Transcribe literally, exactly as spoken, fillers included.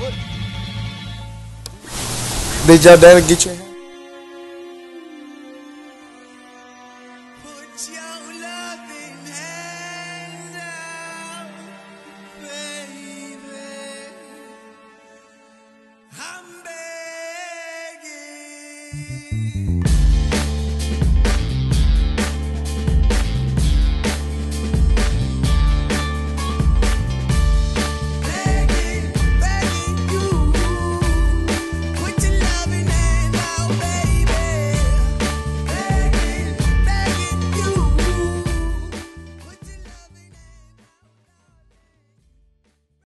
Did your daddy get your hair? Put your loving hand out, baby. I'm begging.